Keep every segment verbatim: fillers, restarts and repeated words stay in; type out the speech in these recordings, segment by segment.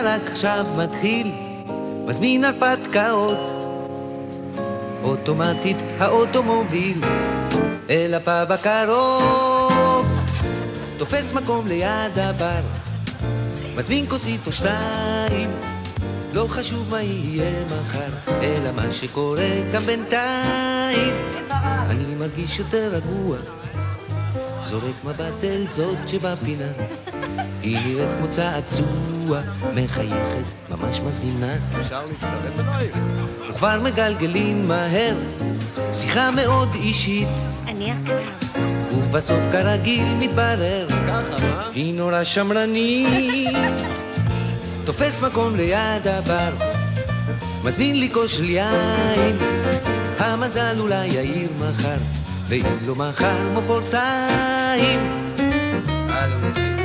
רק עכשיו מתחיל, מזמין הרפתקאות, אוטומטית האוטו מוביל אל הפאב הקרוב, תופס מקום ליד הבר, מזמין כוסית או שתיים, לא חשוב מה יהיה מחר, אלא מה שקורה גם בינתיים. אני מרגיש יותר רגוע, זורק מבט אל זאת שבפינה, היא נראית כמו צעצוע, מחייכת, ממש מזמינה. אפשר להצטרף אליי? וכבר מגלגלים מהר, שיחה מאוד אישית, אני הקטן. ובסוף כרגיל מתברר, ככה, מה? היא נורא שמרנית. תופס מקום ליד הבר, מזמין לי כוס של יין, המזל אולי יאיר מחר, ואם לא מחר מחרתיים. הלו ניסי.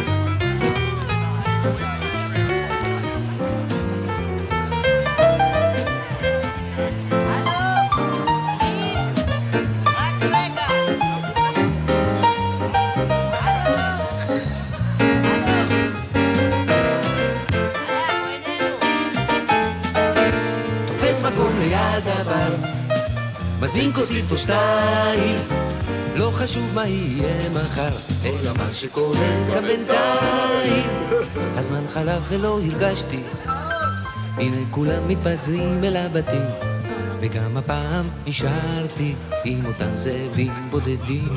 מזמין כוסית או שתיים, לא חשוב מה יהיה מחר, אלא מה שקורה גם בינתיים. הזמן חלף ולא הרגשתי, הנה כולם מתפזרים אל הבתים, וגם הפעם נשארתי עם אותם זאבים בודדים.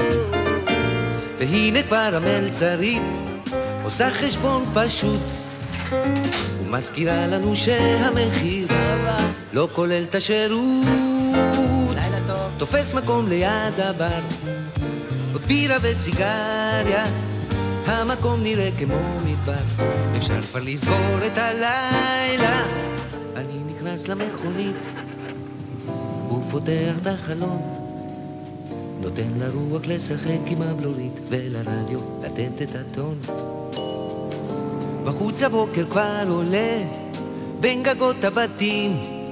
והנה כבר המלצרית עושה חשבון פשוט, ומזכירה לנו שהמחיר לא כולל את השירות. תופס מקום ליד הבר, עוד בירה וסיגריה, המקום נראה כמו מדבר, אפשר כבר לסגור את הלילה. אני נכנס למכונית ופותח את החלון, נותן לרוח לשחק עם הבלורית ולרדיו לתת את הטון. בחוץ הבוקר כבר עולה בין גגות הבתים,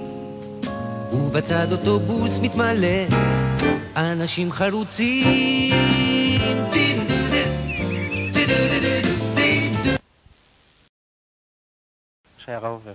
ובצד אוטובוס מתמלא אנשים חרוצים. שיירה עוברת.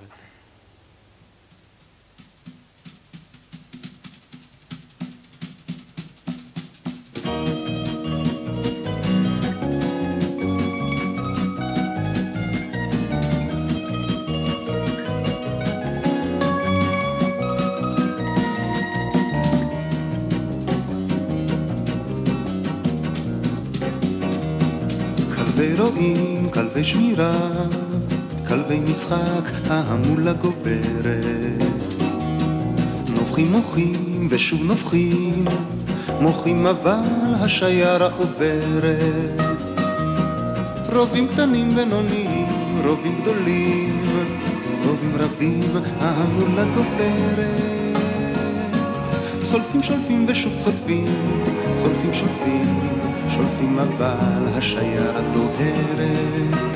כלבי רועים, כלבי שמירה, כלבי משחק, ההמולה גוברת. נובחים מוחים ושוב נובחים, מוחים אבל השיירה עוברת. רובים קטנים בינוניים, רובים גדולים, רובים רבים, ההמולה גוברת. צולפים שולפים ושוב צולפים, צולפים שולפים, שולפים אבל השיירה דוהרת.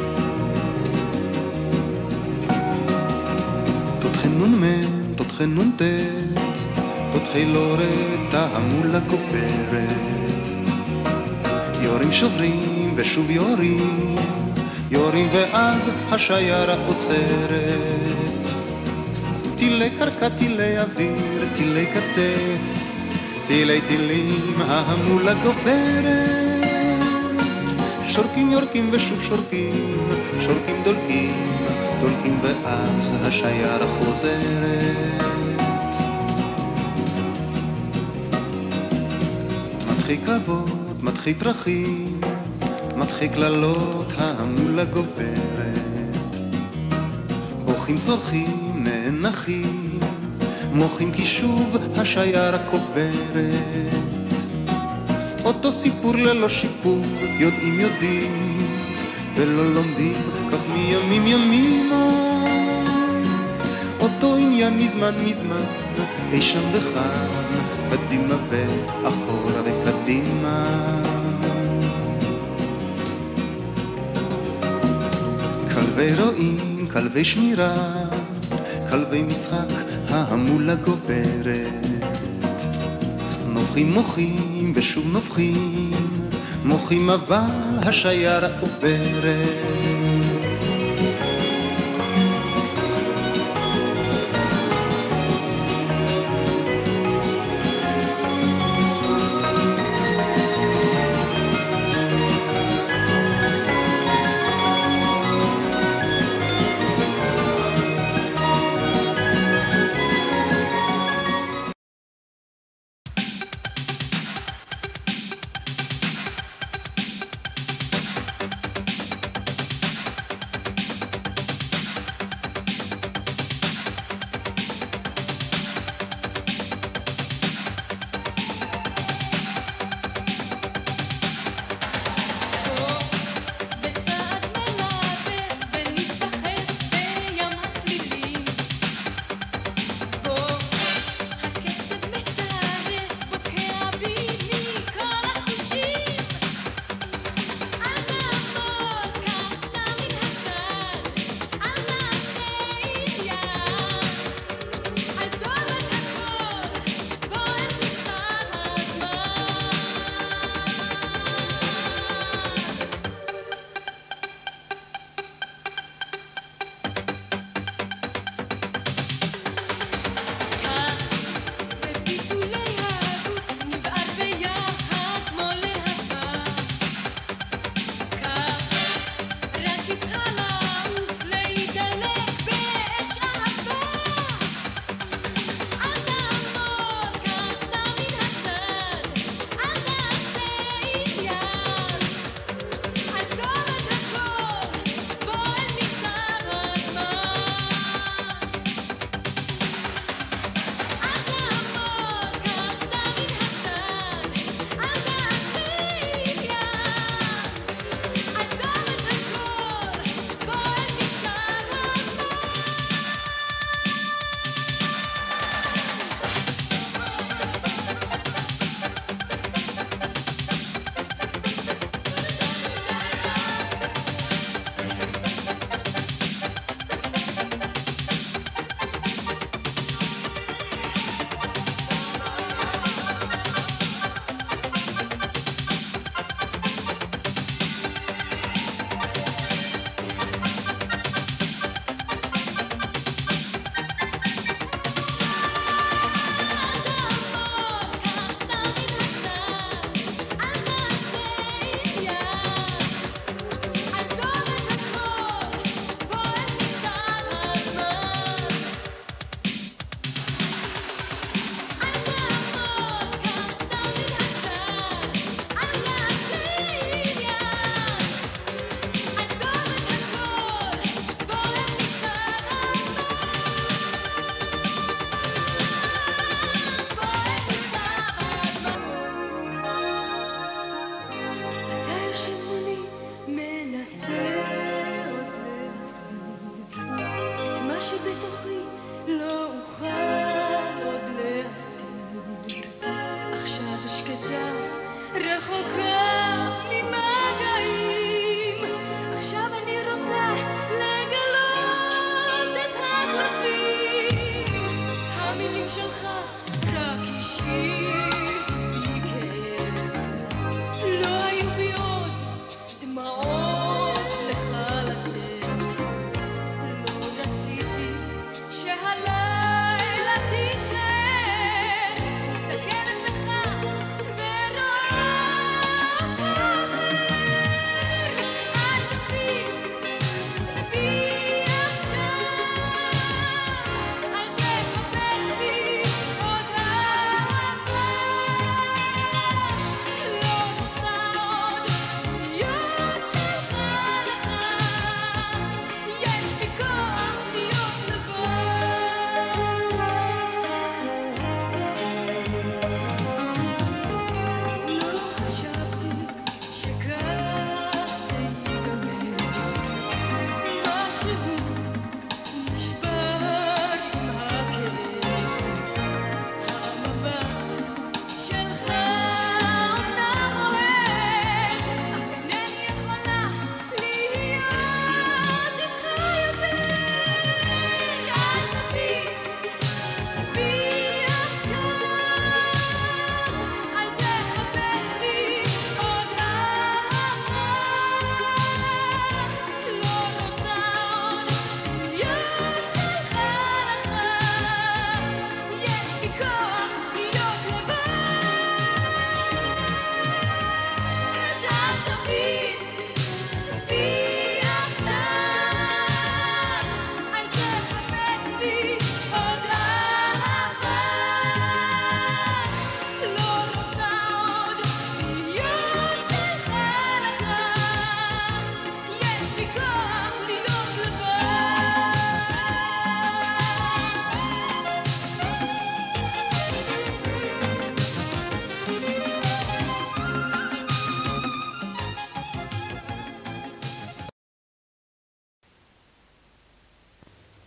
תותחי נ"מ, תותחי נ"ט, תותחי לורת, ההמולה גוברת. יורים שוברים ושוב יורים, יורים ואז השיירה עוצרת. טילי קרקע, טילי אוויר, טילי כתף, טילי טילים, ההמולה גוברת. שורקים יורקים ושוב שורקים, שורקים דולקים, דולקים ואז השיירה חוזרת. מתחיל קרבות, מתחיל פרחים, מתחיל כללות, ההמולה גוברת. אורחים צורכים, נאנחים, מוחים כי שוב השיירה קוברת. אותו סיפור ללא שיפור, יודעים יודעים ולא לומדים, כך מימים ימימה. אותו עניין מזמן מזמן, אי שם וכאן, קדימה ואחורה וקדימה. כלבי רועים, כלבי שמירה, כלבי משחק, ההמולה גוברת. נובחים מוחים ושוב נובחים, מוחים אבל השיירה עוברת.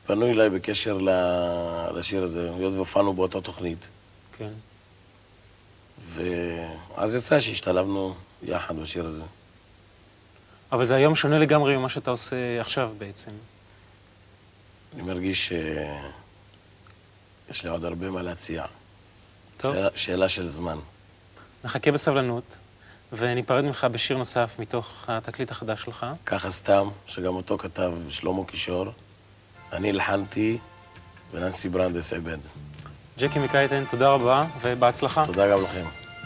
פנו אליי בקשר לשיר הזה, היות והופענו באותה תוכנית. כן. ואז יצא שהשתלבנו יחד בשיר הזה. אבל זה היום שונה לגמרי ממה שאתה עושה עכשיו בעצם. אני מרגיש שיש לי עוד הרבה מה להציע. טוב. שאלה, שאלה של זמן. נחכה בסבלנות, וניפרד ממך בשיר נוסף מתוך התקליט החדש שלך. ככה סתם, שגם אותו כתב שלמה קישור. אני לחנתי, וננסי ברנדס עבד. ג'קי מקייטן, תודה רבה, ובהצלחה. תודה גם לכם.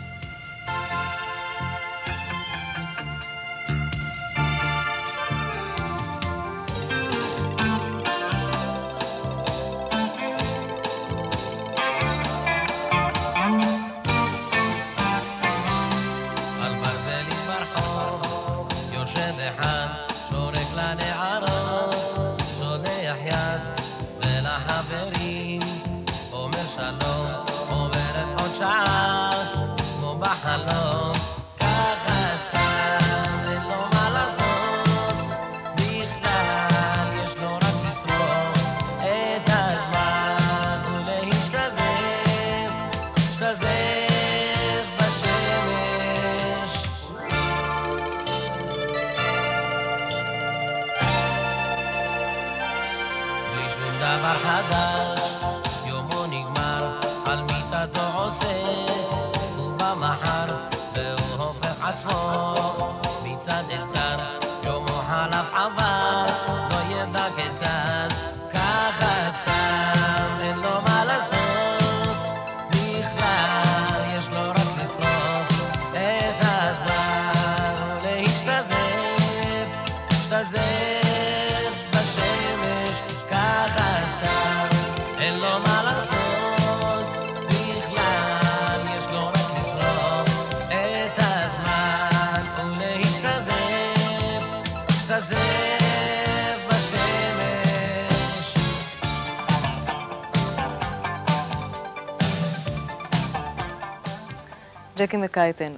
ג'קי מקייטן.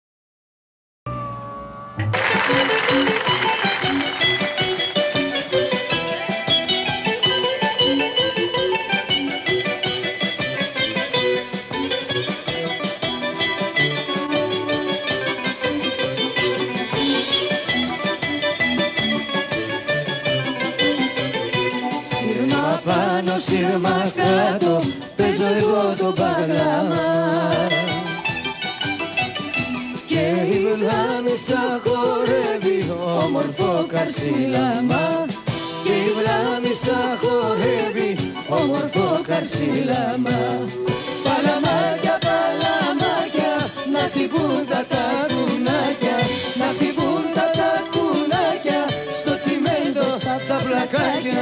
Σύρμα πάνω, σύρμα κάτω, παίζω εγώ το παγλάμα και η βλάμισα χορεύει όμορφο καρσίλαμα και η βλάμισα χορεύει όμορφο καρσίλαμα. Παλαμάκια, παλαμάκια, να χτυπούν τα τακουνάκια, να χτυπούν τα τακουνάκια στο τσιμέντο στα πλακάκια.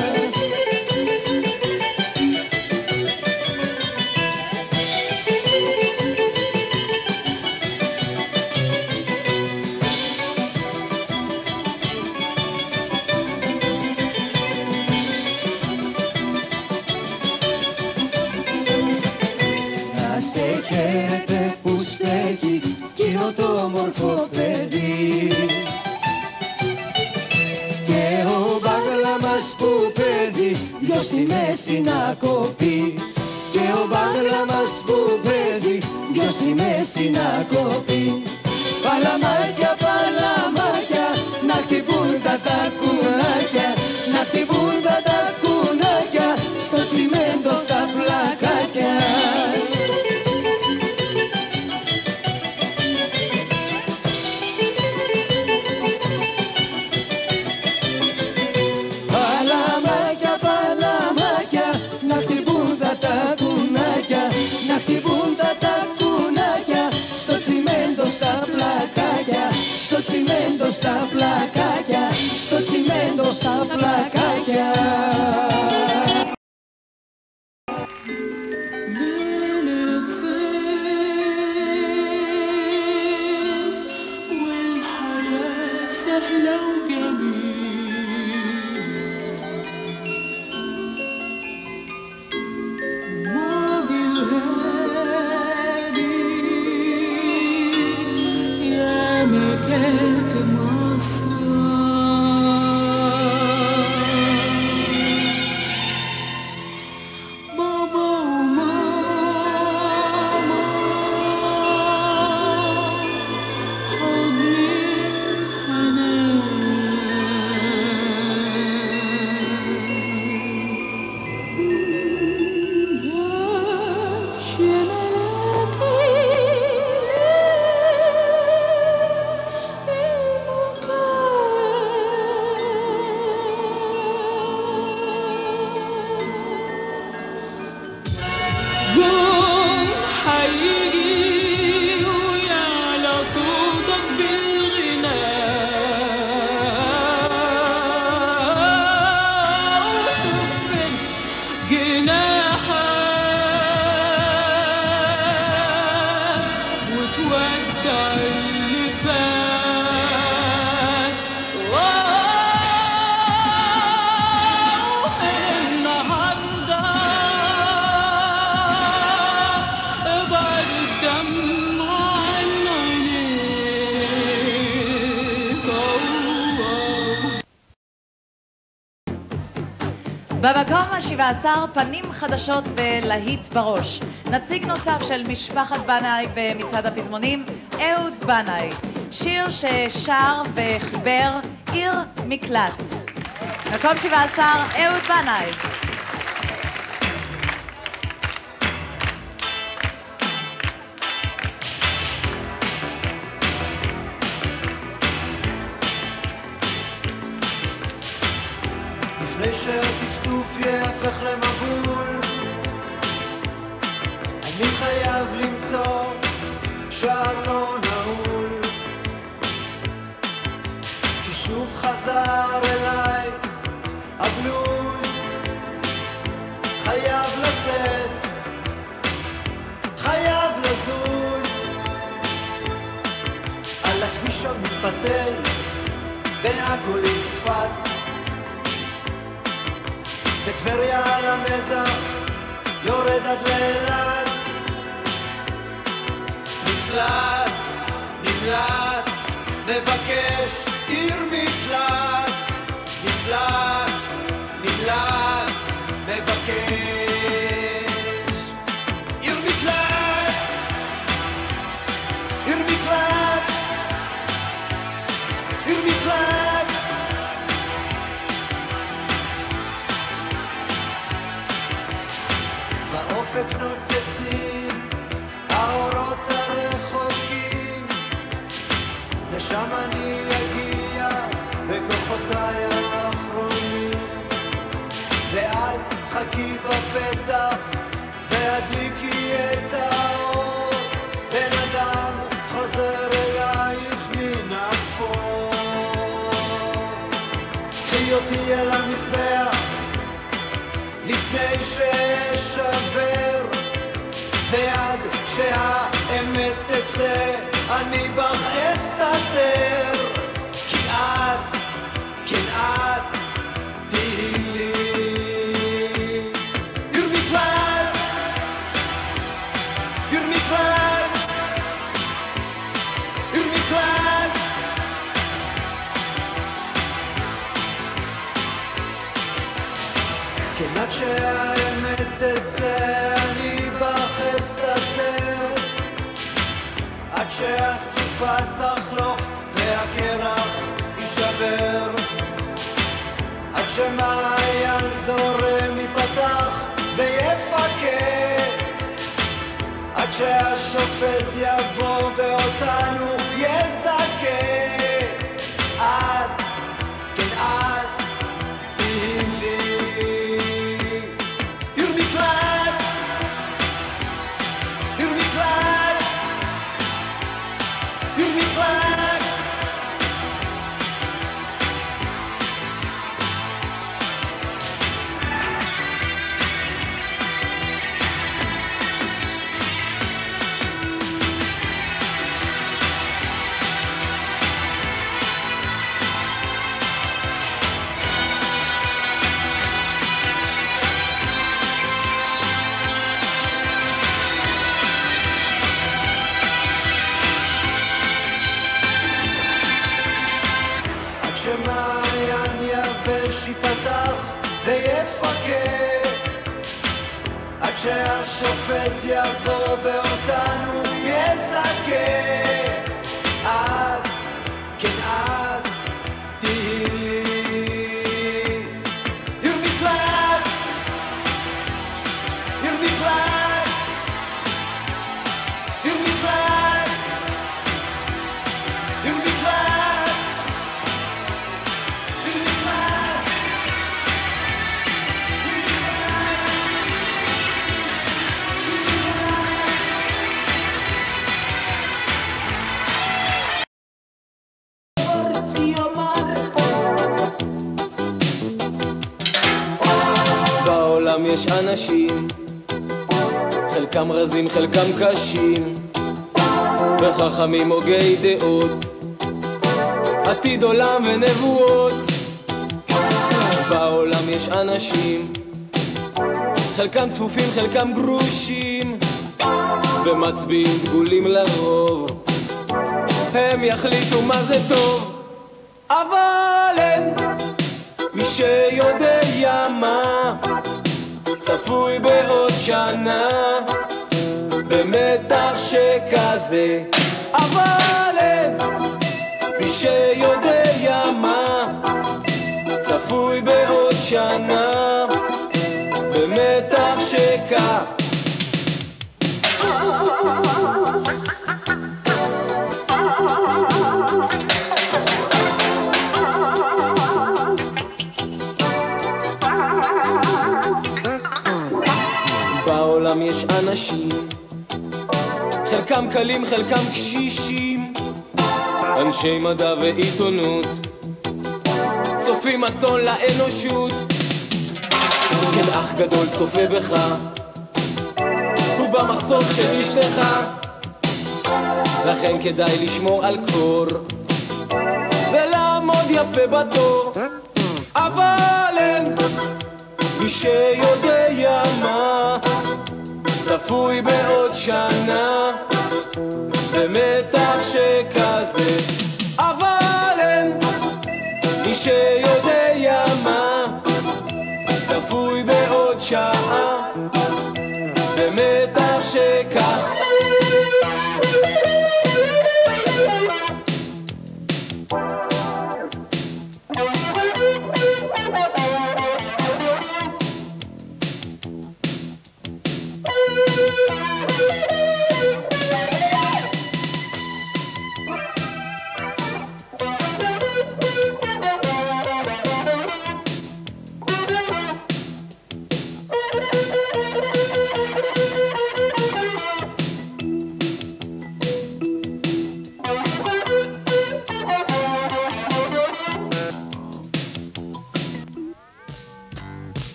Χαίρετε που στέχει κύριο το όμορφο παιδί και ο μπάγλαμας που παίζει δυο στη μέση να κοπεί και ο μπάγλαμας που παίζει δυο στη μέση να κοπεί. Παλαμάκια, παλαμάκια, να χτυπούν τα τακουνάκια, να χτυπούν τα τακουνάκια στο τσιμέντο στα πλακάκια. Στα πλακάκια, στο τσιμέντο στα πλακάκια, στο τσιμέντο στα πλακάκια. במקום ה-שבע עשר פנים חדשות בלהיט בראש. נציג נוסף של משפחת בנאי במצעד הפזמונים, אהוד בנאי. שיר ששר וחיבר עיר מקלט. מקום שבע עשר, אהוד בנאי. לפני שהטפטוף יהפך למבול, אני חייב למצוא שער לא נעול, כי שוב חזר אליי הבלוז. חייב לצאת, חייב לזוז על הכביש המתפתל בין עכו לצפת, בטבריה על המזח יורד עד לאילת. נפלט, נמלט, מבקש עיר מקלט. נפלט, נמלט, מבקש עיר מקלט. עיר מקלט, עיר מקלט. באופק נוצצים האורות הרחוקים, לשם אני אגיע בכוחותיי האחרונים, ואת חכי בפתח והדליקי את האור. בן אדם חוזר אלייך מן הכפור, קחי אותי אל המזבח לפני ששבר, ועד שהאמת תצא אני בך אסתתר, כי את, כן את תהי לי עיר מקלט. עיר מקלט, עיר מקלט. כן עד שהאמת תצא אני בך אסתתר, עד שהסופה תחלוף והקרח יישבר, עד שמעיין זורם ייפתח ויפקד, עד שהשופט יבוא ואותנו יזכה. את, כן את תהי לי עיר מקלט. עיר מקלט, עיר מקלט. שמעיין יבש ייפתח ויפקד, עד שהשופט יבוא ואותנו יזכה. את, כן את תהי לי עיר מקלט. עיר מקלט, עיר מקלט, עיר מקלט. בעולם יש אנשים, חלקם רזים חלקם קשים, וחכמים הוגי דעות, עתיד עולם ונבואות. בעולם יש אנשים, חלקם צפופים חלקם גרושים, ומצביעים דגולים לרוב, הם יחליטו מה זה טוב. אבל אין מי שיודע מה צפוי בעוד שנה במתח שכזה, אבל אין מי שיודע מה צפוי בעוד שנה במתח שכזה. בעולם יש אנשים, חלקם קלים, חלקם קשישים, אנשי מדע ועיתונות, צופים אסון לאנושות. כן, אח גדול צופה בך, הוא במחסום של אשתך, לכן כדאי לשמור על קור ולעמוד יפה בתור, אבל אין מי שיודע מה צפוי בעוד שנה במתח שכזה, אבל אין מי שיודע מה צפוי בעוד שעה במתח שכזה.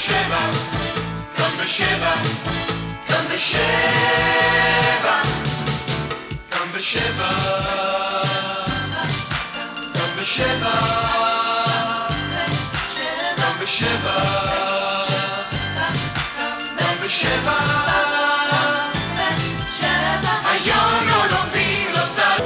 בשבע, קם בשבע, קם בשבע, קם בשבע, קם בשבע, קם בשבע, קם בשבע, היום לא לומדים לא צד.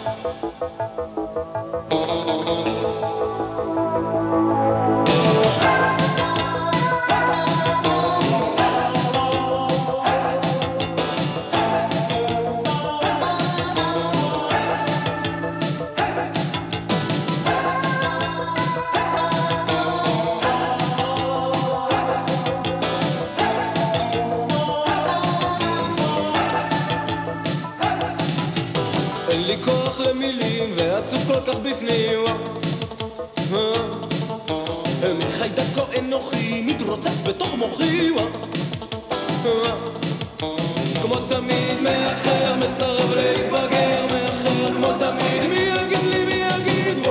למילים ועצוב כל כך בפנים מחיידק כה אנוכי מתרוצץ בתוך מוחי כמו תמיד מאחר מסרב להתבגר מאחר כמו תמיד מי יגיד לי מי יגיד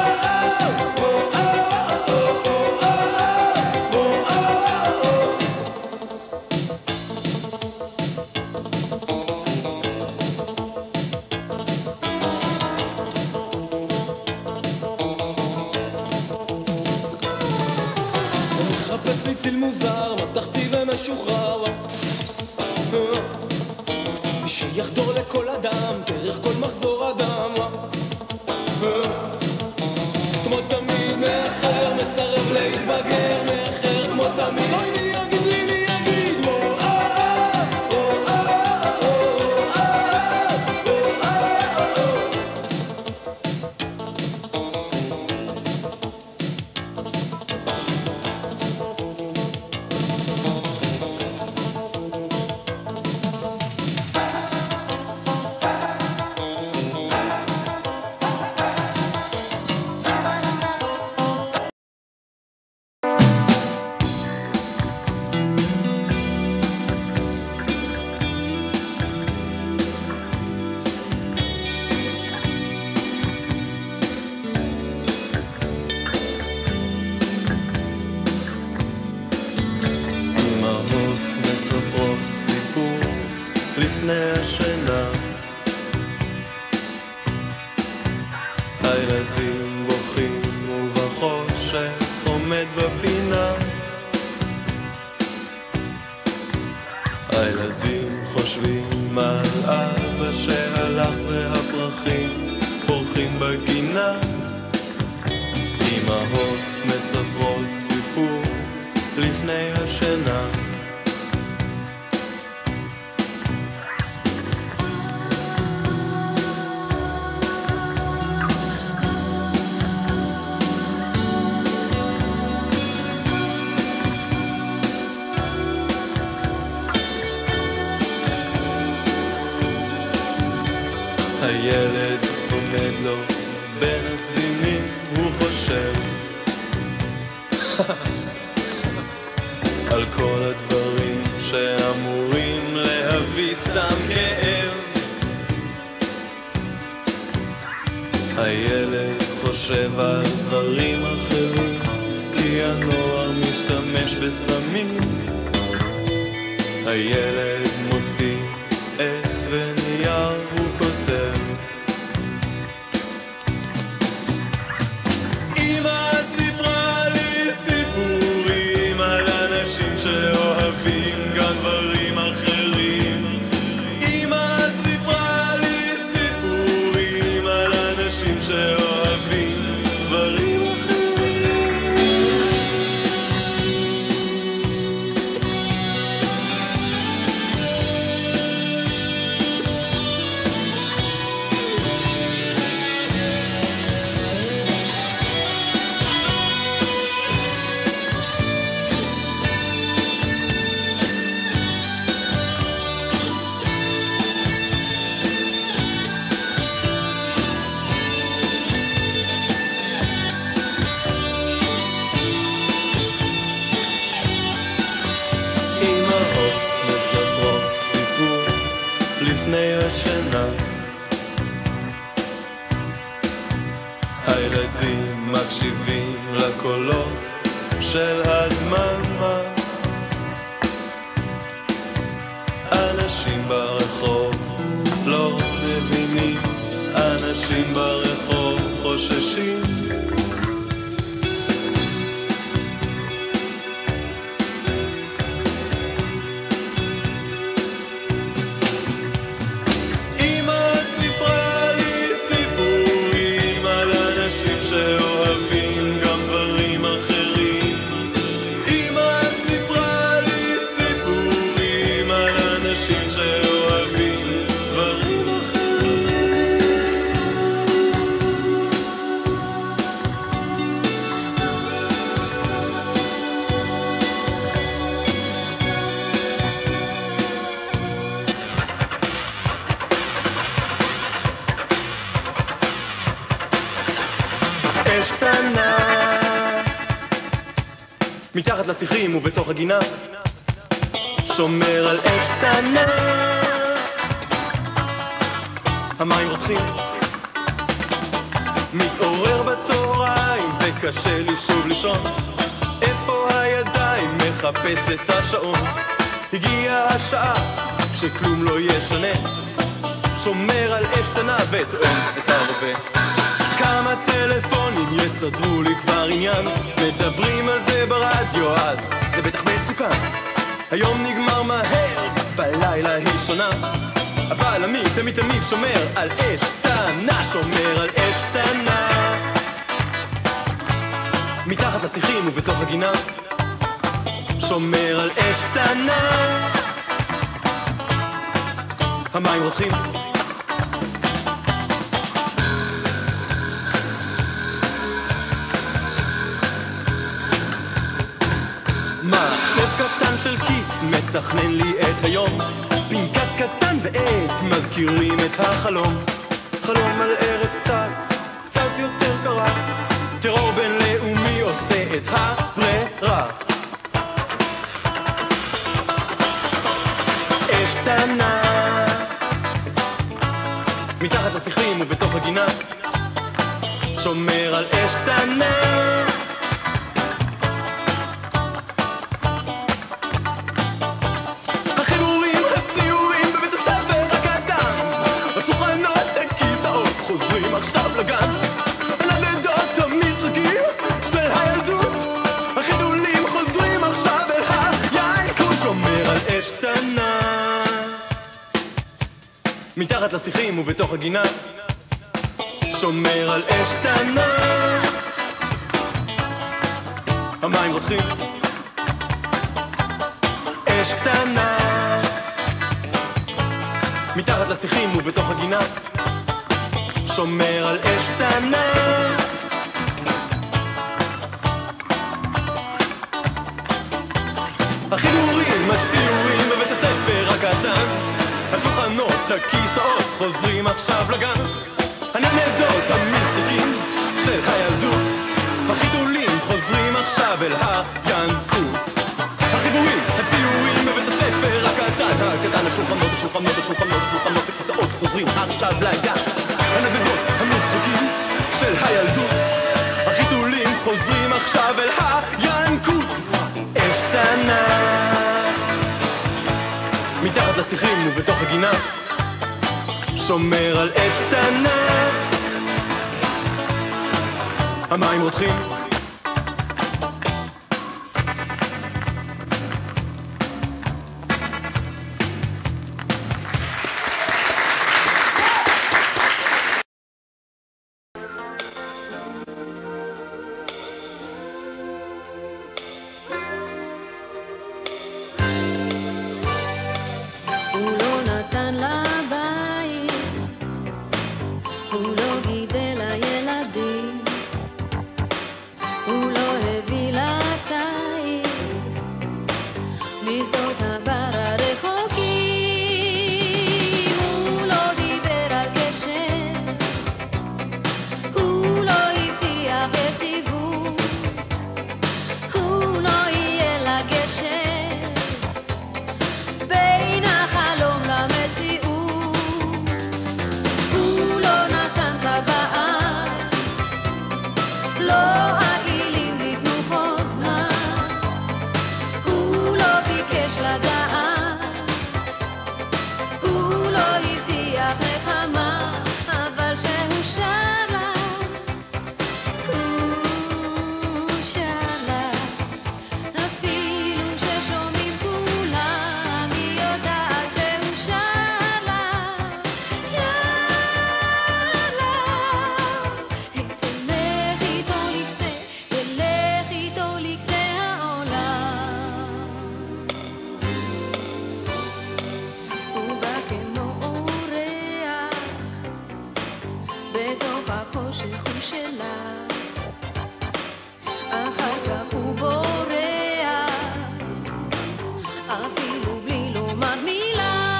ציל מוזר, מתחתי ומשוחרר שיחדור לכל אדם, דרך כל מחזור אדם כמו תמיד מאחר, מסרב להתבגר מאחר כמו תמיד אוי מי יגיד לי מי יגיד לפני השינה הילדים בוכים ובחושך עומד בפינה הילדים חושבים על אבא שהלך והפרחים פורחים בגינה אמהות מספרות סיפור לפני השינה הילד עומד לו בין הסדינים, הוא חושב על כל הדברים שאמורים להביא סתם כאב. הילד חושב על דברים אחרים, כי הנוער משתמש בסמים. הילד מוציא את ונייר, הוא כותב אמא סיפרה לי סיפורים על אנשים שאוהבים גם דברים אחרים. אמא סיפרה לי סיפורים על אנשים שאוהבים דברים אחרים. לפני השינה הילדים מקשיבים לקולות של הדממה. אנשים ברחוב חוששים אמא סיפרה לי סיפורים על אנשים שאוהבים גם דברים אחרים אמא סיפרה לי סיפורים על אנשים שאוהבים דברים אחרים אש קטנה מתחת לשיחים ובתוך הגינה שומר על אש קטנה המים רותחים מתעורר בצהריים וקשה לי שוב לישון איפה הידיים מחפש את השעון הגיעה השעה שכלום לא ישנה שומר על אש קטנה וטוען את הרבה כמה טלפונים יסדרו לי כבר עניין מדברים על זה ברדיו אז זה בטח מסוכן היום נגמר מהר בלילה היא שונה אבל אני תמיד תמיד שומר על אש קטנה שומר על אש קטנה מתחת לשיחים ובתוך הגינה שומר על אש קטנה המים רותחים מחשב קטן של כיס מתכנן לי את היום פנקס קטן ועט מזכירים את החלום חלום על ארץ קצת, קצת יותר קרה טרור בינלאומי עושה את הברירה אש קטנה מתחת לשיחים ובתוך הגינה שומר על אש קטנה השולחנות הכיסאות חוזרים עכשיו לגן הנדנדות המשחקים של הילדות החיתולים חוזרים עכשיו אל הינקות שומר על אש קטנה מתחת לשיחים ובתוך הגינה שומר על אש קטנה המים רותחים אש קטנה מתחת לשיחים ובתוך הגינה שומר על אש קטנה החיבורים הציורים בבית הספר הקטן השולחנות הכיסאות חוזרים עכשיו לגן הנדנדות המשחקים של הילדות החיתולים חוזרים עכשיו אל הינקות החיבורים הציורים בבית הספר הקטן הקטן השולחנות השולחנות השולחנות השולחנות הכיסאות חוזרים עכשיו לגן הנדנדות המשחקים של הילדות החיתולים חוזרים עכשיו אל הינקות אש קטנה מתחת לשיחים ובתוך הגינה שומר על אש קטנה המים רותחים בתוך החושך הוא שלה, אחר כך הוא בורח, אפילו בלי לומר מילה,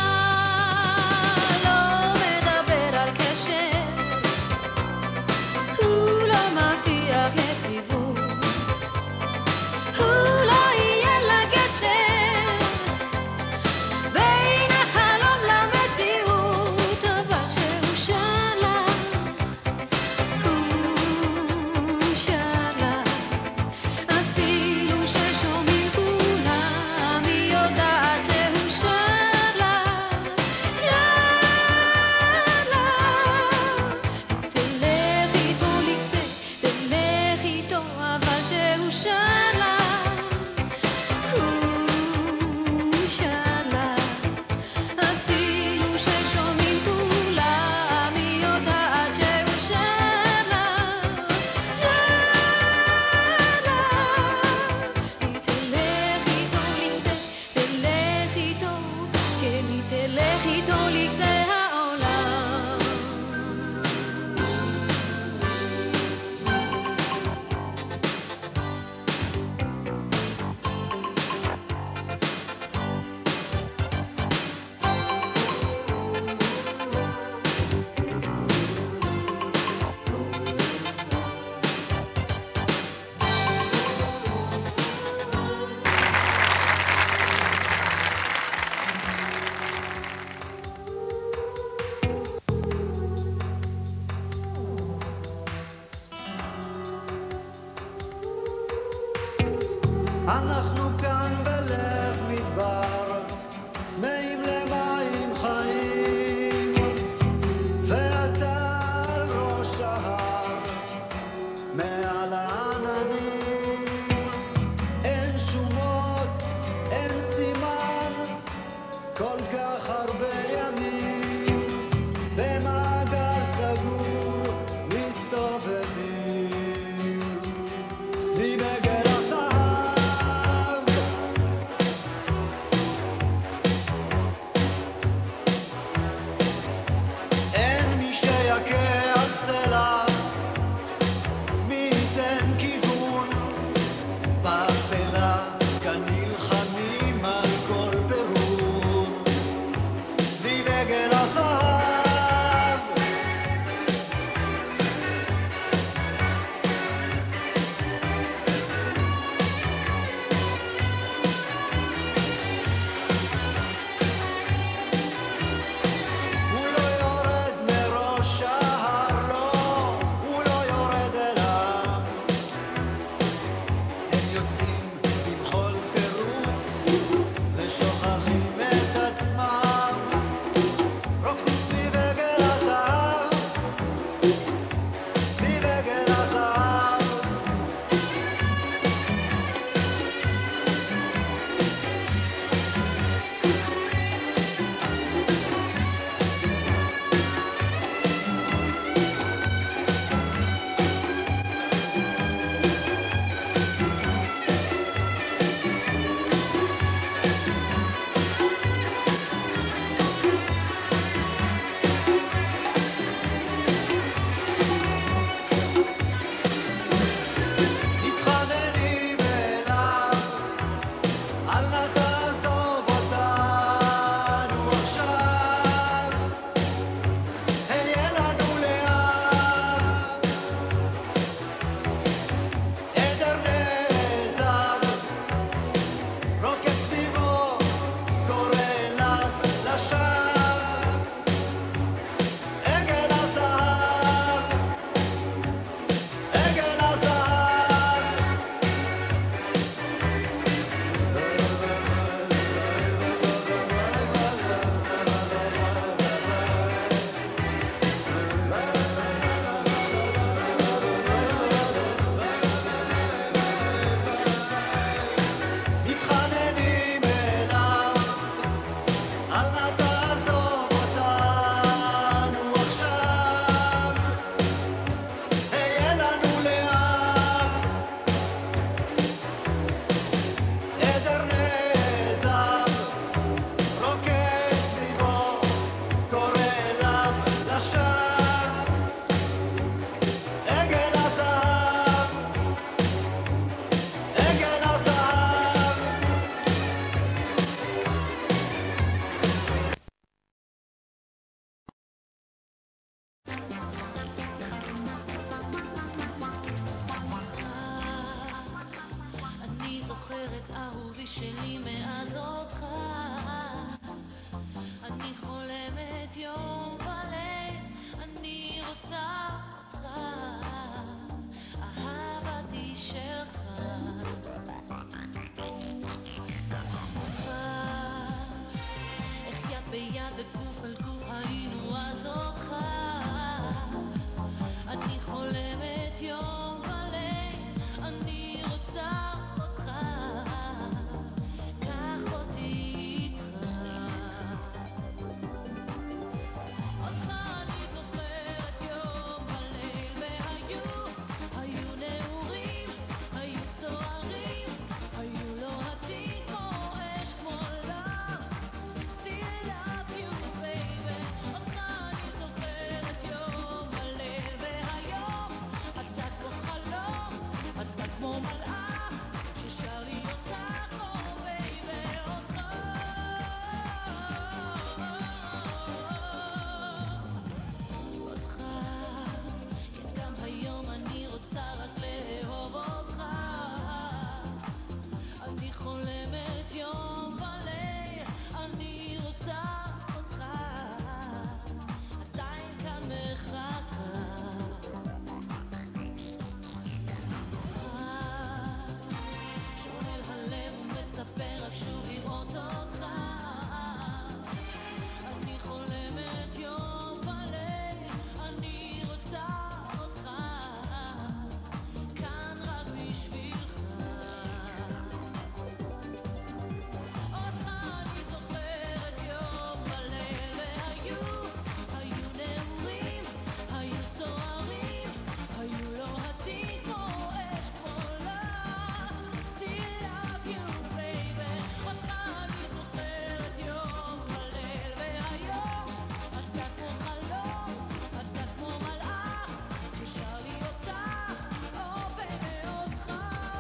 לא מדבר על קשר, הוא לא מבטיח יציבות, הוא לא יהיה לגשר בין החלום למציאות, אבל שהוא שלה, הוא שלה, אפילו ששומעים כולם, היא יודעת שהוא שלה, שלה. תלך איתו לקצה, תלך איתו, אבל שהוא שלה, הוא שלה, אפילו ששומעים כולם, היא יודעת שהוא שלה, שלה. היא תלך איתו לקצה, תלך איתו, כן היא תלך איתו לקצה העולם. אנחנו כאן בלב מדבר, צמאים למים חיים, ואתה על ראש ההר, מעל העננים, אין שומות, אין סימן, כל כך הרבה ימים, במעגל סגור מסתובבים, סביב עגל הזהב, וגוף אל גוף היינו אז אותך. אני חולמת יום וליל, אני רוצה אותך, קח אותי איתך. אותך אני זוכרת יום וליל, והיו, היו נעורים, היו סוערים, היו לוהטים כמו אש, כמו love, still love you baby. אותך אני זוכרת יום וליל, והיום אתה כמו חלום, אתה כמו מלאך ששר לי אותך, oh baby. אותך אותך כן, גם היום אני רוצה רק לאהוב אותך. אני חולמת יום וליל, אני רוצה אותך, עדיין כאן מחכה. שואל הלב ומצפה רק שוב לראות אותך. אני חולמת יום וליל, אני רוצה אותך, כאן רק בשבילך. אותך אני זוכרת יום וליל, והיו, היו נעורים, היו סוערים, היו לוהטים כמו אש, כמו love, still love you baby. אותך אני זוכרת יום וליל, והיום אתה כמו חלום, אתה כמו מלאך ששר לי אותך, oh baby. אותך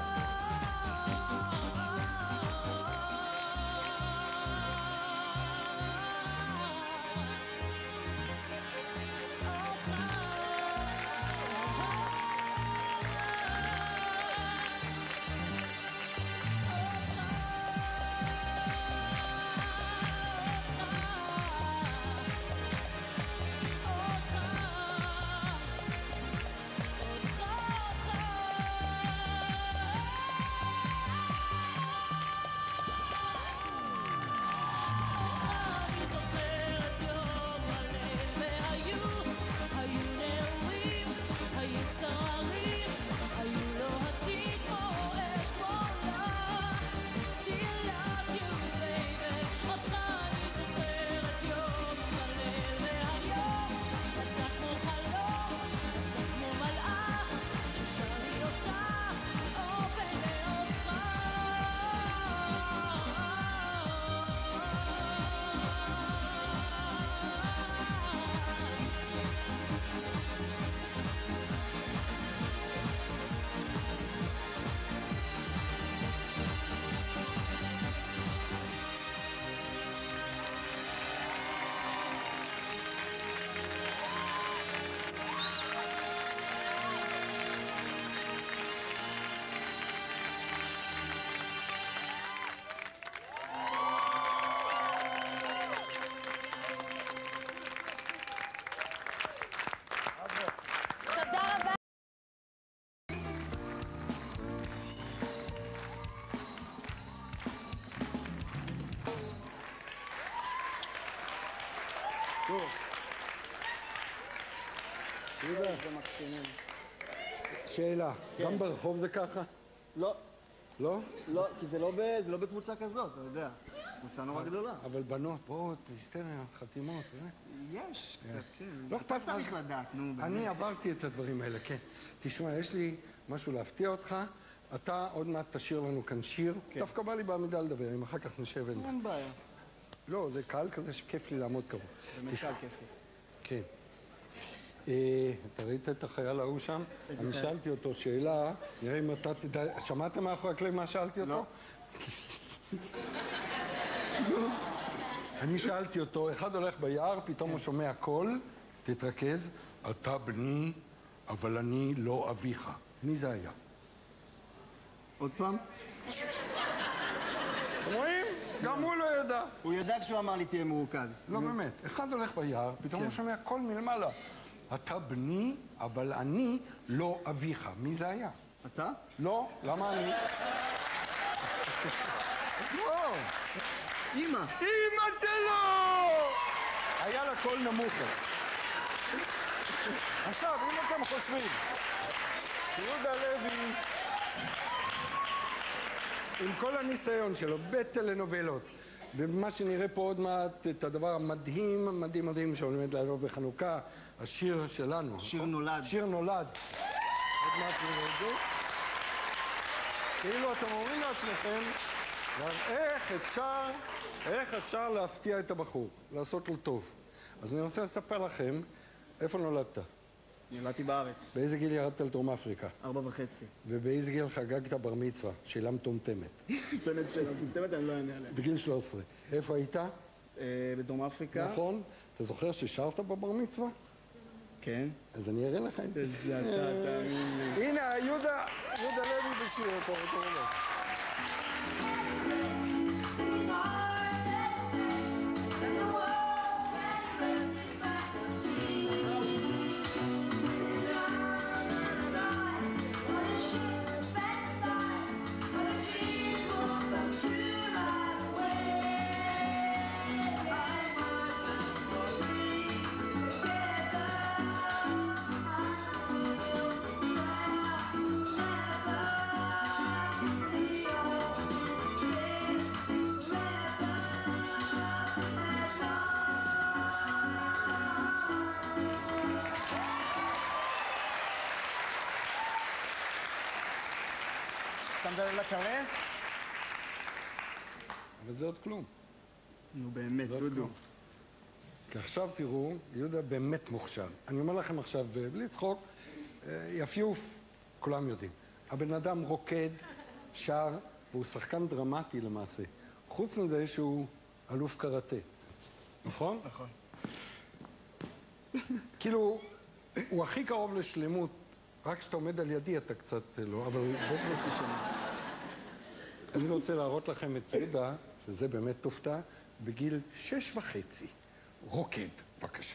יהודה, שאלה, גם ברחוב זה ככה? לא. לא? לא, כי זה לא בקבוצה כזאת, אתה יודע. קבוצה נורא גדולה. אבל בנות, בואו, תסתנה, חתימות, יש, קצת, כן. לא אכפת לך. צריך לדעת, נו. אני עברתי את הדברים האלה, כן. תשמע, יש לי משהו להפתיע אותך. אתה עוד מעט תשאיר לנו כאן שיר. דווקא בא לי בעמידה לדבר, אם אחר כך נשב אליך. אין בעיה. לא, זה קהל כזה שכיף לי לעמוד קרוב. באמת קהל כיף לי. כן. אתה ראית את החייל ההוא שם? אני שאלתי אותו שאלה, נראה אם אתה תדע... שמעתם מאחורי הקלעים מה שאלתי אותו? לא. אני שאלתי אותו, אחד הולך ביער, פתאום הוא שומע קול, תתרכז, אתה בני, אבל אני לא אביך. מי זה היה? עוד פעם? רואים? גם הוא לא ידע. הוא ידע כשהוא אמר לי תהיה מרוכז. לא באמת. אחד הולך ביער, פתאום הוא שומע קול מלמעלה. אתה בני, אבל אני לא אביך. מי זה היה? אתה? לא. למה אני? לא. אמא. אמא שלו! היה לה קול נמוך. עכשיו, אם אתם חושבים, יהודה לוי, עם כל הניסיון שלו בטלנובלות, ומה שנראה פה עוד מעט, את הדבר המדהים, המדהים מדהים שעומד לעלות בחנוכה, השיר שלנו. שיר נולד. שיר נולד. עוד מעט נראה את זה. כאילו אתם אומרים לעצמכם, איך אפשר, איך אפשר להפתיע את הבחור, לעשות לו טוב. אז אני רוצה לספר לכם, איפה נולדת? נולדתי בארץ. באיזה גיל ירדת לדרום אפריקה? ארבע וחצי. ובאיזה גיל חגגת בר מצווה? שאלה מטומטמת. באמת שאלה מטומטמת, אני לא אענה עליה. בגיל שלוש עשרה. איפה היית? בדרום אפריקה. נכון. אתה זוכר ששרת בבר מצווה? כן. אז אני אראה לך את זה. איזה אתה, תאמין לי. הנה, יהודה, יהודה לוי בשיר אותו, אותו לב. אתה מדבר לקרא? אבל זה עוד כלום. נו באמת, דודו. כי עכשיו תראו, יהודה באמת מוכשר. אני אומר לכם עכשיו, בלי צחוק, יפיוף, כולם יודעים. הבן אדם רוקד, שר, והוא שחקן דרמטי למעשה. חוץ מזה שהוא אלוף קראטה. נכון? נכון. כאילו, הוא הכי קרוב לשלמות. רק כשאתה עומד על ידי אתה קצת לא, אבל בואו חצי שנה. אני רוצה להראות לכם את יהודה, שזה באמת תופתע, בגיל שש וחצי. רוקד, בבקשה.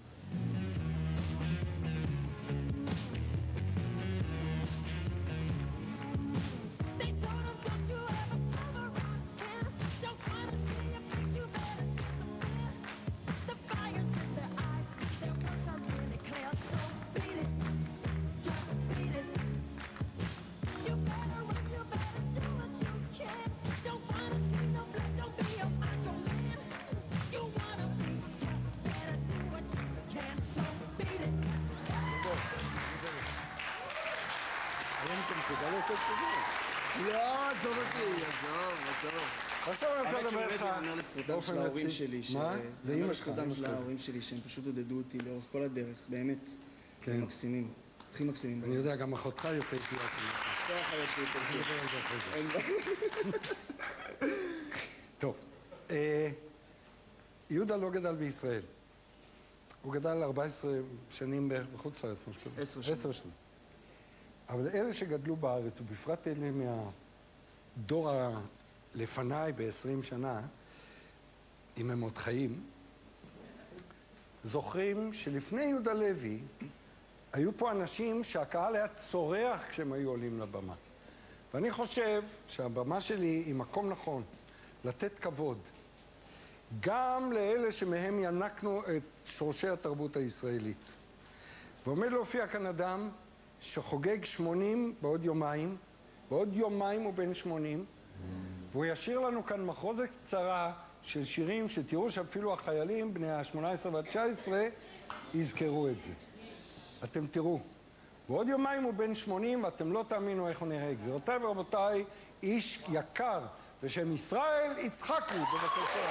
לא, עזוב אותי, עזוב, עזוב. עכשיו אני רוצה לדבר לך באופן להורים שלי. מה? זה אמא שלך. לזכותם של ההורים שלי שהם פשוט עודדו אותי לאורך כל הדרך, באמת. הם מקסימים, הכי מקסימים. אני יודע, גם אחותך יפהפייה. טוב, יהודה לא גדל בישראל. הוא גדל ארבע עשרה שנים בחוץ לארץ. עשר שנים. עשר שנים. אבל אלה שגדלו בארץ, ובפרט אלה מהדור לפניי ב-עשרים שנה, אם הם עוד חיים, זוכרים שלפני יהודה לוי היו פה אנשים שהקהל היה צורח כשהם היו עולים לבמה. ואני חושב שהבמה שלי היא מקום נכון, לתת כבוד. גם לאלה שמהם ינקנו את שורשי התרבות הישראלית. ועומד להופיע כאן אדם שחוגג שמונים בעוד יומיים, בעוד יומיים הוא בן שמונים, והוא ישיר לנו כאן מחרוזת קצרה של שירים שתראו שאפילו החיילים, בני ה-שמונה עשרה וה-תשע עשרה, יזכרו את זה. אתם תראו. בעוד יומיים הוא בן שמונים, ואתם לא תאמינו איך הוא נראה. גבירותיי ורבותיי, איש יקר, בשם ישראל יצחקי, בבקשה.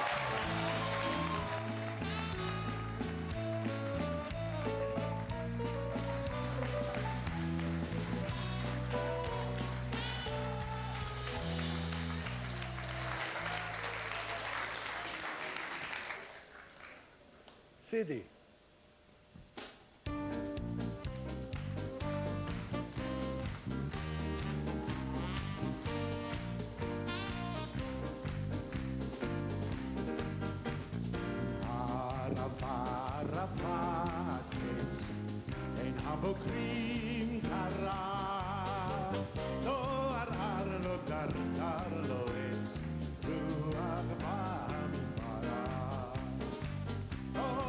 סידי. ערבה ערבה עץ, אין הבוקרים קרה, לא ערער, לא דרדר, לא עץ, רוח במדברה. Oh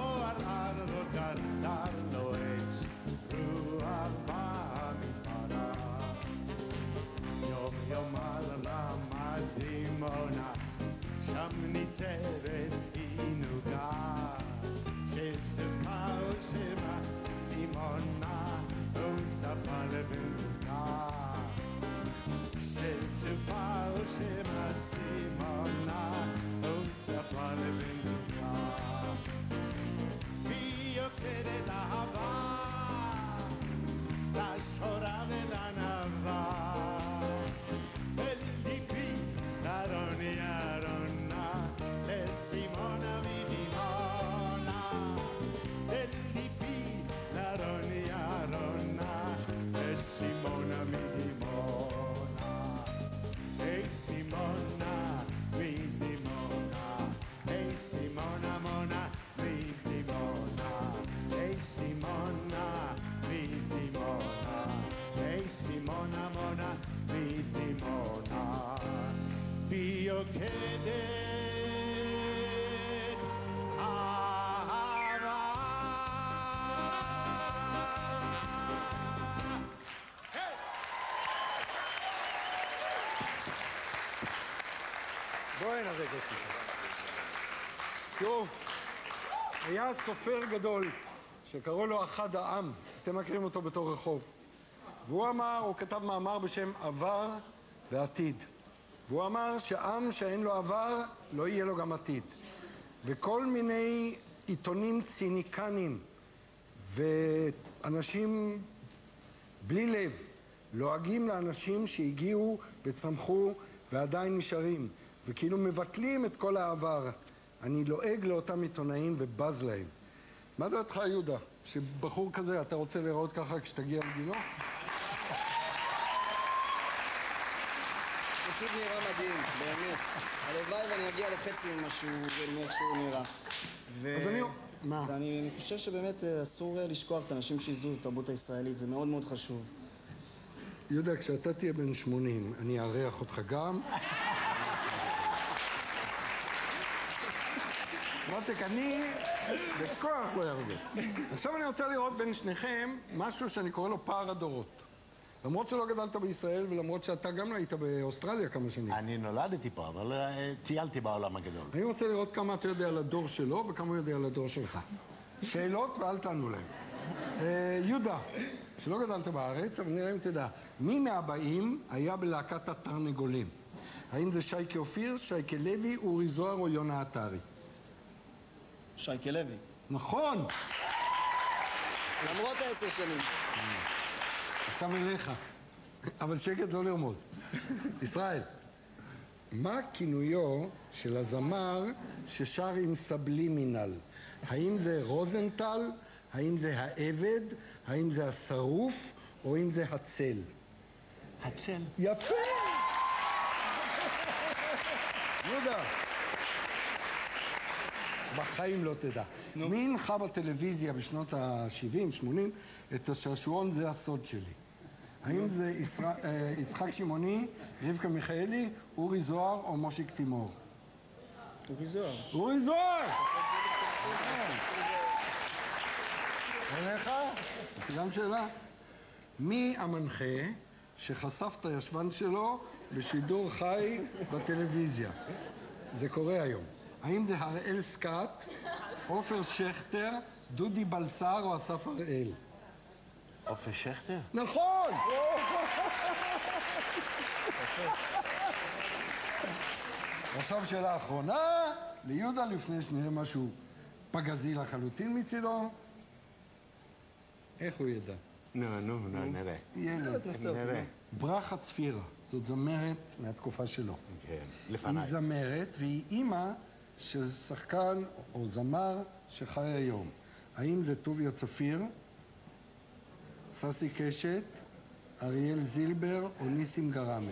רוקדת אהבה. בואי נדק אותי. תראו, היה סופר גדול שקראו לו אחד העם, אתם מכירים אותו בתור רחוב. והוא אמר, הוא כתב מאמר בשם עבר ועתיד. והוא אמר שעם שאין לו עבר, לא יהיה לו גם עתיד. וכל מיני עיתונים ציניקנים ואנשים בלי לב לועגים לאנשים שהגיעו וצמחו ועדיין נשארים, וכאילו מבטלים את כל העבר. אני לועג לאותם עיתונאים ובז להם. מה דעתך, יהודה? שבחור כזה אתה רוצה לראות ככה כשתגיע לגילו? פשוט נראה מדהים, באמת. הלוואי ואני אגיע לחצי ממה שהוא נראה. אז אני... מה? ואני חושב שבאמת אסור לשכוח את האנשים שיסדו את התרבות הישראלית, זה מאוד מאוד חשוב. יהודה, כשאתה תהיה בן שמונים, אני אארח אותך גם. מותק, אני בכוח לא ירבה. עכשיו אני רוצה לראות בין שניכם משהו שאני קורא לו פער הדורות. למרות שלא גדלת בישראל ולמרות שאתה גם היית באוסטרליה כמה שנים. אני נולדתי פה, אבל טיילתי בעולם הגדול. אני רוצה לראות כמה אתה יודע על הדור שלו וכמה הוא יודע על הדור שלך. שאלות ואל תענו להם. יהודה, שלא גדלת בארץ, אבל נראה אם תדע. מי מהבאים היה בלהקת התרנגולים? האם זה שייקה אופיר, שייקה לוי, אורי זוהר או יונה עטרי? שייקה לוי. נכון! למרות העשר שנים. עכשיו אליך, אבל שקט לא לרמוז. ישראל, מה כינויו של הזמר ששר עם סבלימינל? האם זה רוזנטל, האם זה העבד, האם זה השרוף, או אם זה הצל? הצל. יפה! יהודה, בחיים לא תדע. מי הנחה בטלוויזיה בשנות ה-שבעים שמונים את השעשועון זה הסוד שלי? האם זה יצחק שמעוני, רבקה מיכאלי, אורי זוהר או מושיק תימור? אורי זוהר. אורי זוהר! אליך? זה גם שאלה. מי המנחה שחשף את הישבן שלו בשידור חי בטלוויזיה? זה קורה היום. האם זה הראל סקאט, עופר שכטר, דודי בלסר או אסף הראל? עופר שכטר? נכון! עכשיו שאלה אחרונה ליהודה לפני שנראה משהו פגזי לחלוטין מצידו. איך הוא ידע? נו, נו, נו, נראה. ילד, נראה. ברכה צפירה, זאת זמרת מהתקופה שלו. כן, לפניי. היא זמרת והיא אימא של שחקן או זמר שחי היום. האם זה טוביה צפיר, ססי קשת, אריאל זילבר או ניסים גרמה?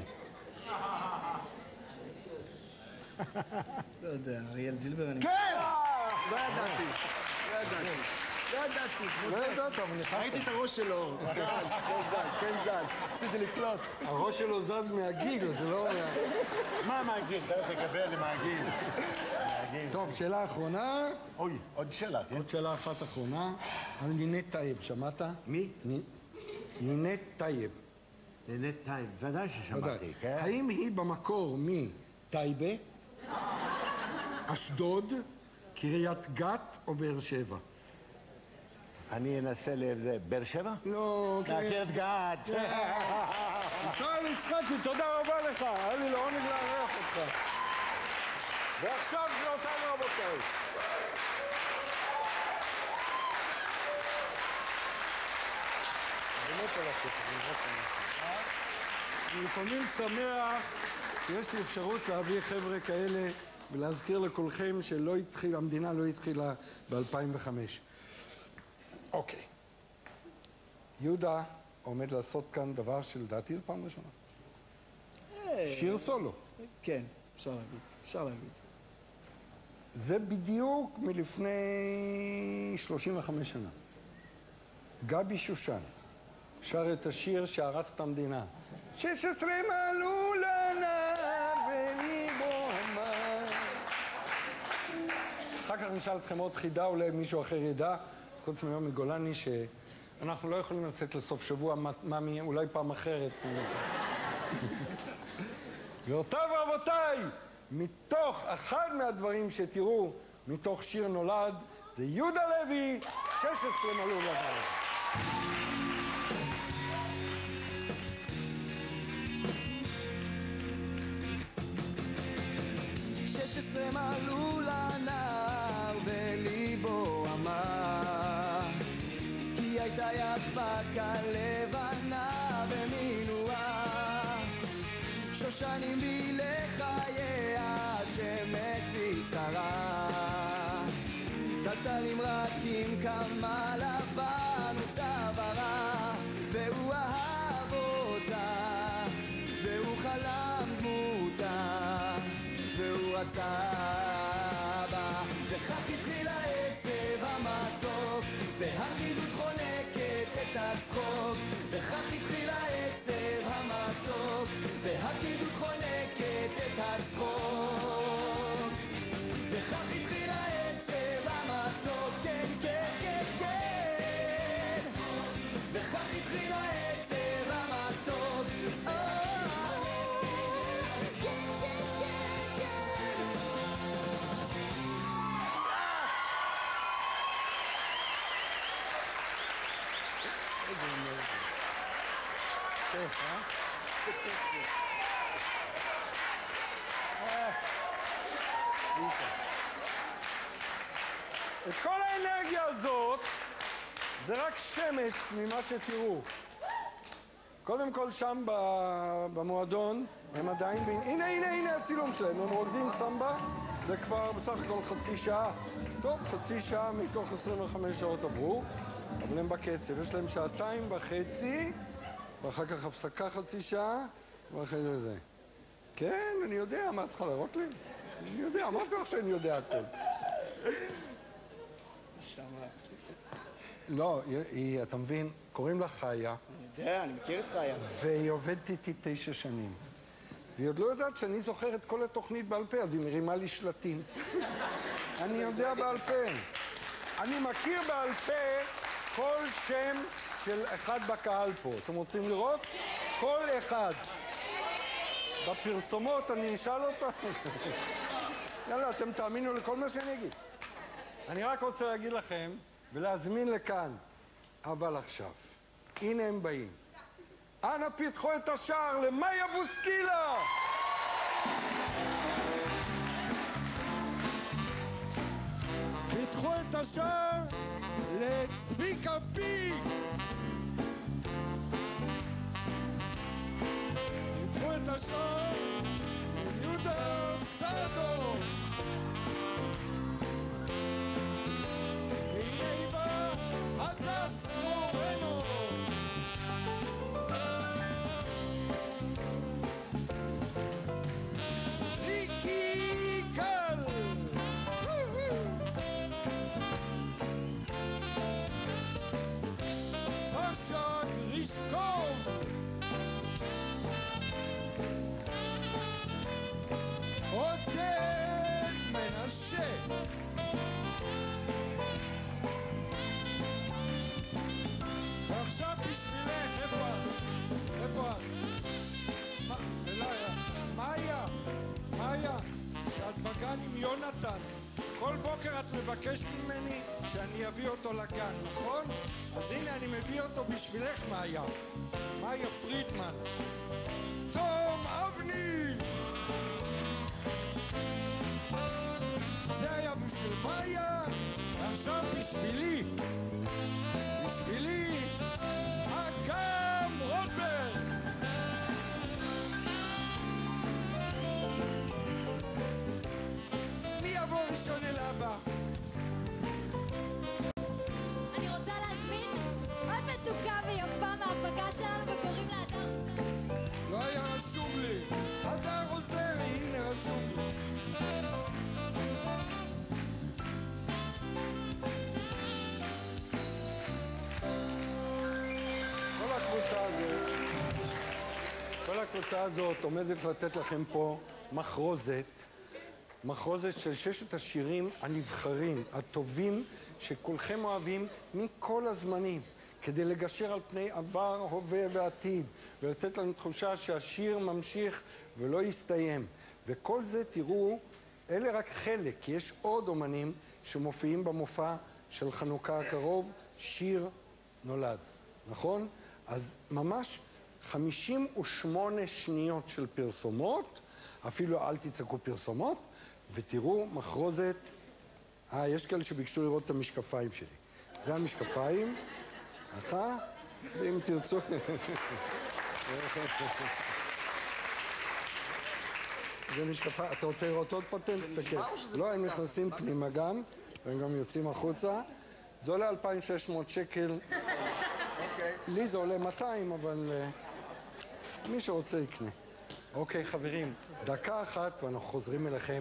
לא יודע, אריאל זילבר אני... כן! לא ידעתי, לא ידעתי. לא ידעתי. לא ידעת, אבל נכנסת. ראיתי את הראש שלו, זז, כן זז, כן זז. עשיתי לקלוט. הראש שלו זז מהגיל, זה לא... מה מהגיל? תקבל מהגיל. טוב, שאלה אחרונה. אוי, עוד שאלה, כן? עוד שאלה אחת אחרונה. על נינת טייב, שמעת? מי? נינת טייב. נינת טייב, ודאי ששמעתי, כן? האם היא במקור מטייבה, אשדוד, קריית גת או באר שבע? אני אנסה לבאר שבע? לא, קריית גת. ישראל יצחקי, תודה רבה לך. היה לי לעונג לארח אותך. ועכשיו גבירותיי רבותיי. באמת הלכתי, אני לפעמים שמח שיש לי אפשרות להביא חבר'ה כאלה ולהזכיר לכולכם שלא התחיל, המדינה לא התחילה ב-אלפיים וחמש. אוקיי. יהודה עומד לעשות כאן דבר שלדעתי זה פעם ראשונה. שיר סולו. כן, אפשר להגיד, אפשר להגיד. זה בדיוק מלפני שלושים וחמש שנה. גבי שושן שר את השיר שהרס את המדינה. שש עשרה מעלו לנה וליבו אני אשאל אתכם עוד חידה, אולי מישהו אחר ידע, חוץ מיומי גולני, שאנחנו לא יכולים לצאת לסוף שבוע, ממי, אולי פעם אחרת. גבירותיי ורבותיי, מתוך אחד מהדברים שתראו, מתוך שיר נולד, זה יהודה לוי, שש עשרה מלאו לבן. שש עשרה מלאו לנער וליבו אמר כי הייתה יפה כלבנה ומינועה שושנים בי לחייה שמש בשרה טלטלים רכים כמה לבן וצווארה והוא אהב אותה והוא חלם דמותה והוא רצה בה וכך התחיל העצב המתוק והבדידות חונקת את הצחוק וכך התחיל העצב המתוק והבדידות חונקת את הצחוק וכך התחיל העצב המתוק כן כן כן כן וכך התחיל העצב המתוק את כל האנרגיה הזאת זה רק שמץ ממה שתראו. קודם כל שם במועדון הם עדיין, הנה הנה הנה הצילום שלהם, הם רוקדים סמבה, זה כבר בסך הכל חצי שעה. טוב, חצי שעה מתוך עשרים וחמש שעות עברו, אבל הם בקצב, יש להם שעתיים וחצי, ואחר כך הפסקה חצי שעה, ואחרי זה זה. כן, אני יודע, מה צריכה להראות לי? אני יודע, אמרתי לך שאני יודע הכל. לא, היא, אתה מבין, קוראים לה חיה. אני יודע, אני מכיר את חיה. והיא עובדת איתי תשע שנים. והיא עוד לא יודעת שאני זוכר את כל התוכנית בעל פה, אז היא מרימה לי שלטים. אני יודע בעל פה. אני מכיר בעל פה כל שם של אחד בקהל פה. אתם רוצים לראות? כל אחד. בפרסומות אני אשאל אותה. יאללה, אתם תאמינו לכל מה שאני אגיד. אני רק רוצה להגיד לכם ולהזמין לכאן, אבל עכשיו, הנה הם באים. אנא פתחו את השער למאיה בוסקילה! פתחו את השער לצביקה פיק! פתחו את השער ליהודה סעדו! ויהיבה הדס מורנו! ריקי גל! סשה גרישקוב! עודד מנשה! ועכשיו בשבילך, איפה את? איפה את? מה? אליה, מאיה! מאיה, שאת בגן עם יונתן. כל בוקר את מבקשת ממני שאני אביא אותו לגן, נכון? אז הנה אני מביא אותו בשבילך, מאיה. מאיה פרידמן. תום אבני! זה היה בשביל מאיה, ועכשיו בשבילי. בשבילי, אגם רוטברג! מי יבוא ראשון אל אבא? אני רוצה להזמין עוד מתוקה ויפה מההפקה שלנו וקוראים לה הדר עוזרי. לא היה רשום לי. הדר עוזרי, הנה רשום לי. כל הקבוצה הזאת, כל הקבוצה הזאת עומדת לתת לכם פה מחרוזת מחרוזת של ששת השירים הנבחרים, הטובים, שכולכם אוהבים מכל הזמנים, כדי לגשר על פני עבר, הווה ועתיד, ולתת לנו תחושה שהשיר ממשיך ולא יסתיים. וכל זה, תראו, אלה רק חלק, כי יש עוד אומנים שמופיעים במופע של חנוכה הקרוב, שיר נולד, נכון? אז ממש חמישים ושמונה שניות של פרסומות, אפילו אל תצעקו פרסומות, ותראו מחרוזת, אה, יש כאלה שביקשו לראות את המשקפיים שלי. זה המשקפיים, אחת, ואם תרצו... זה משקפיים, אתה רוצה לראות עוד פטנט? תסתכל. לא, הם נכנסים פנימה גם, והם גם יוצאים החוצה. זה עולה אלפיים ושש מאות שקל. לי זה עולה מאתיים, אבל מי שרוצה יקנה. אוקיי, חברים, דקה אחת ואנחנו חוזרים אליכם.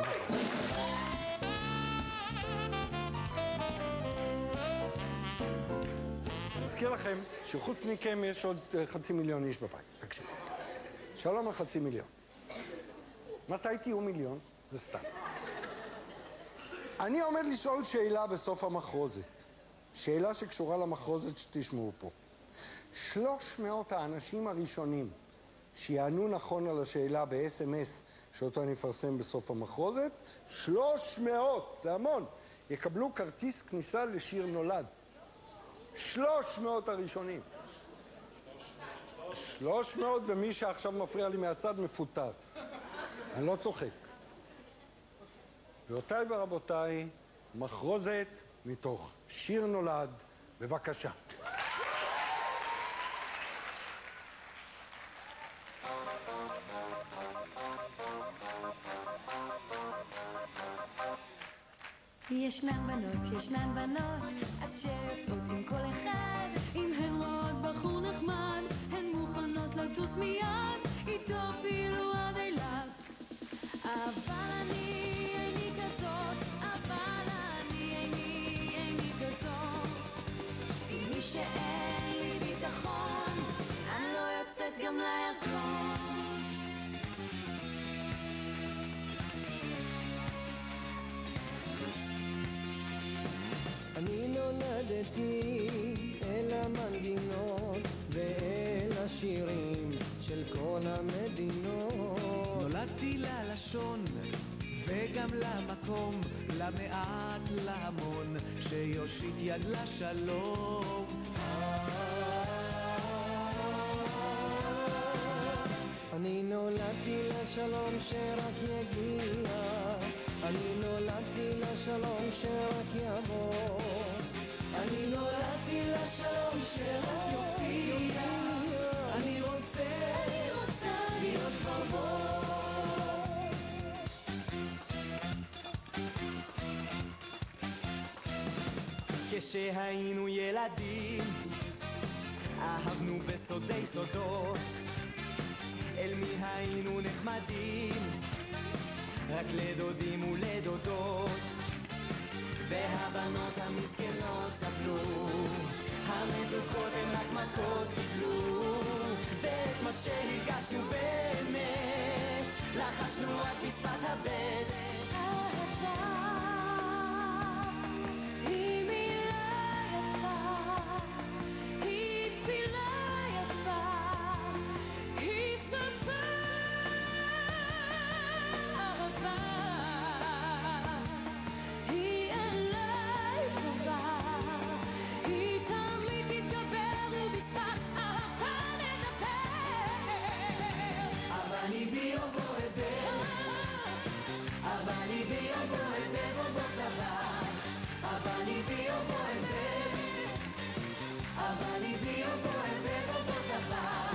נזכיר לכם שחוץ מכם יש עוד חצי מיליון איש בבית. תקשיבו. שלום על חצי מיליון. מתי תהיו מיליון? זה סתם. אני עומד לשאול שאלה בסוף המחרוזת. שאלה שקשורה למחרוזת שתשמעו פה. שלוש מאות האנשים הראשונים שיענו נכון על השאלה ב-אס אם אס שאותו אני אפרסם בסוף המחרוזת, שלוש מאות, זה המון, יקבלו כרטיס כניסה לשיר נולד. שלוש מאות הראשונים. שלוש מאות, ומי שעכשיו מפריע לי מהצד מפוטר. אני לא צוחק. גבירותיי ורבותיי, מחרוזת מתוך שיר נולד, בבקשה. ישנן בנות, ישנן בנות, אשר יוצאות עם כל אחד. אם הן רואות בחור נחמד, הן מוכנות לטוס מיד, איתו אפילו עד אילת. אבל אני איני כזאת, אבל אני איני, איני כזאת. עם מי שאין לי ביטחון, אני לא יוצאת גם לירקון. אני נולדתי אל המנגינות ואל השירים של כל המדינות. נולדתי ללשון וגם למקום, למעט להמון, שיושיט יד לשלום. אני נולדתי לשלום שרק יגיע, אני נולדתי לשלום שרק יבוא, אני נולדתי לשלום שרק יופיע, אני רוצה, אני רוצה להיות כבר בו. כשהיינו ילדים אהבנו בסודי סודות, אל מי היינו נחמדים? רק לדודים ולדודות, והבנות המסכנות סבלו, המתוקות הן רק מכות קיבלו, ואת מה שהרגשנו באמת לחשנו רק בשפת הבט. היא מילה יפה, היא תפילה יפה, היא שפה אהבה, היא אליי קרובה, היא תמיד תתגבר ובשפת אהבה נדבר. אבני בי אובו אבר, אבני בי אובו אבר אובו דבר, אבני בי אובו אבר, אבני בי אובו אבר אובו דבר.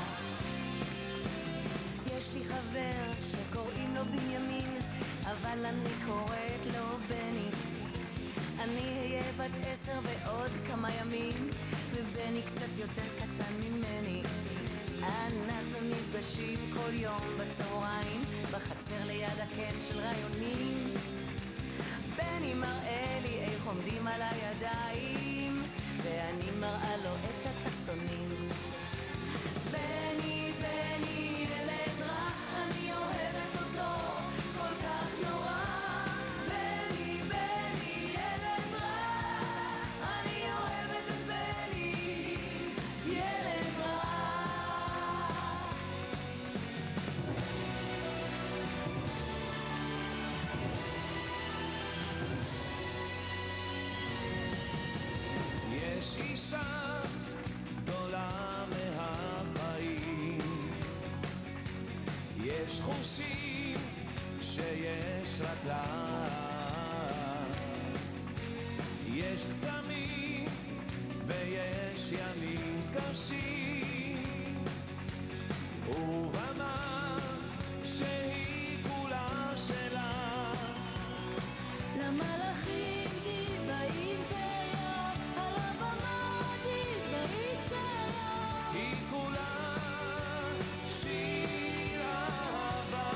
יש לי חבר שקוראים לו בנימין, אבל אני קוראת לו בני. אני אהיה בת עשר ועוד כמה ימים, ובני קצת יותר קטן ממני. אנחנו נפגשים כל יום בצהריים, בחצר ליד הקן של רעיונים. בני מראה לי איך עומדים על הידיים, ואני מראה לו את התחתונים. בני, בני, ילד רע, אני אוהבת אותו כל כך נורא. נפלא. יש קסמים ויש ימים קשים, ובמה שהיא כולה שלה. למלאכים דיבאים תריה, על הבמה דיבאים תריה. היא כולה שיר אהבה.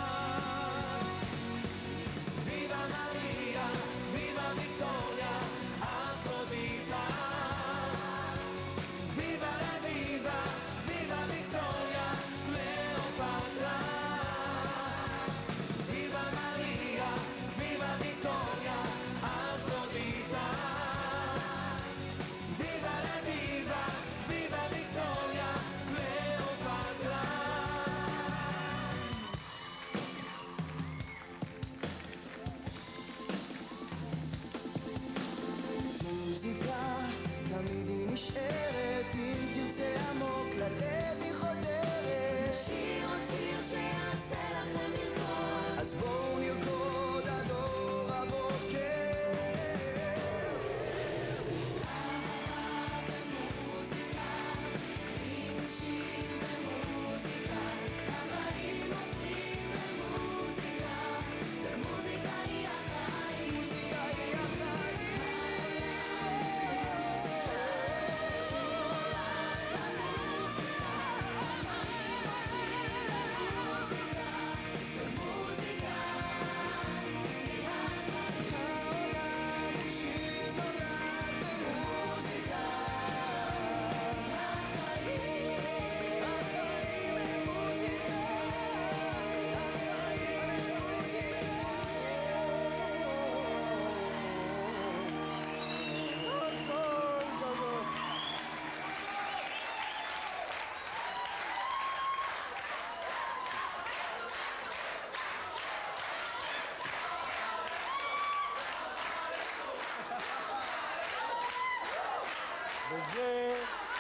ויבה מריה, ויבה ויקטוריה, אפרודיטה. ויבה לה ויבה, ויבה ויקטוריה, קליאופטרה. ויבה מריה, ויבה ויקטוריה, אפרודיטה. ויבה לה ויבה, ויבה ויקטוריה, קליאופטרה. מוזיקה תמיד היא נשארת, אם תרצה עמוק ללב היא חודרת. נשיר עוד שיר שיעשה לכם לרקוד, אז בואו נרקוד עד אור הבוקר. חימושים ומוזיקה, החיים הופכים למוזיקה, ומוזיקה היא החיים. מוזיקה היא החיים. וזה...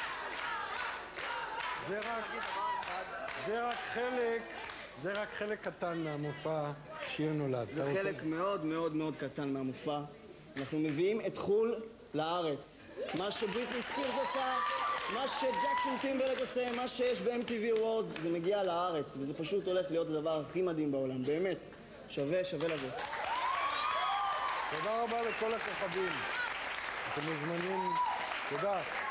זה רק... זה רק חלק... זה רק חלק קטן מהמופע שיר נולד. זה חלק מאוד מאוד מאוד קטן מהמופע. אנחנו מביאים את חול לארץ. מה שבריטני ספירס עושה, מה שג'קסון טימברלייק עושה, מה שיש ב-אם טי וי Awards, זה מגיע לארץ, וזה פשוט הולך להיות הדבר הכי מדהים בעולם. באמת. שווה, שווה לבוא. תודה רבה לכל הכוכבים. אתם מוזמנים. תודה.